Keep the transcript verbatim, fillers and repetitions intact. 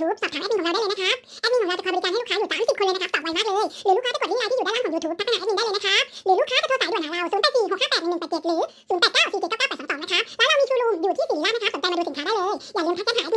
YouTube สอบถามแอดมินของเราได้เลยนะครับแอดมินของเราจะคอยบริการให้ลูกค้าอยู่สามสิบคนเลยนะครับตอบไวมากเลยหรือลูกค้าจะกดลิงก์ไลน์ที่อยู่ด้านล่างของ YouTube ทักไปหาแอดมินได้เลยนะครับหรือลูกค้าจะโทรสายด่วนหาเราศูนย์ แปด สี่ หก ห้า แปด หนึ่ง หนึ่ง แปด เจ็ดหรือศูนย์ แปด เก้า สี่ เจ็ด เก้า เก้า แปด สอง สองนะครับร้านเรามีชูรูมอยู่ที่ศรีราชนะครับสนใจมาดูสินค้าได้เลยอย่าลืมทักกันหาแอดมิน